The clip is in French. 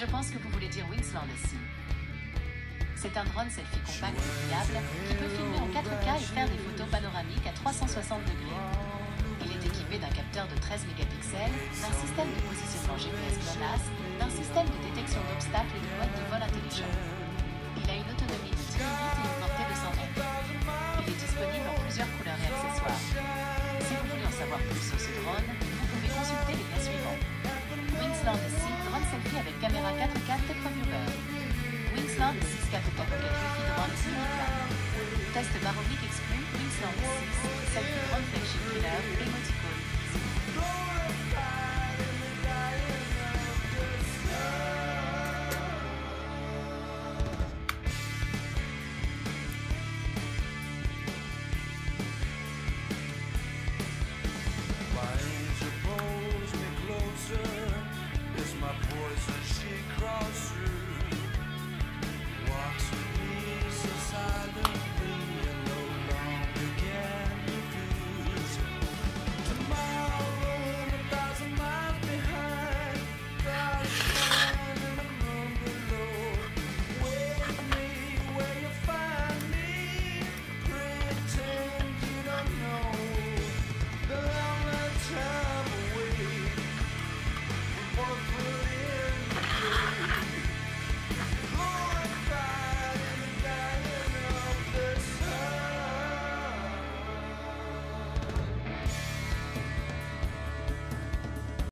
Je pense que vous voulez dire Wingsland SI. C'est un drone selfie compact et pliable qui peut filmer en 4K et faire des photos panoramiques à 360 degrés. Il est équipé d'un capteur de 13 mégapixels, d'un système de positionnement GPS GLONASS, d'un système de détection d'obstacles et de mode de vol intelligent. Il a une autonomie de 10 minutes et une portée de 100 mètres. Il est disponible en plusieurs couleurs et accessoires. Si vous voulez en savoir plus sur ce drone, vous pouvez consulter les liens suivants. Wingsland SI, drone selfie avec caméra 4K TechReviewer. Wingsland 6 4K Wi-Fi drone semi-plat. Test baroblique exclu, Wingsland 6, selfie drone flagship killer, emoticon.